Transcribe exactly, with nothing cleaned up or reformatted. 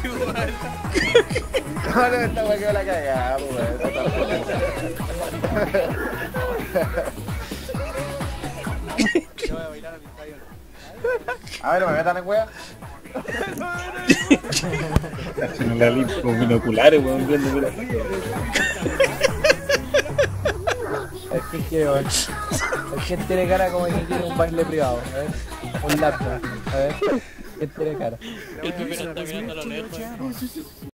No, no, esta weá quedó la cagada, weón. Yo voy a bailar a mi estadio. A ver, me metan en weá. La limpo con binoculares, weón, viendo, mira. Es que quiero ver. Es que tiene cara como que quiere un baile privado. A ver. Un laptop. A ver. ¿Quién tiene cara? El Pepe no está mirando a lo lejos.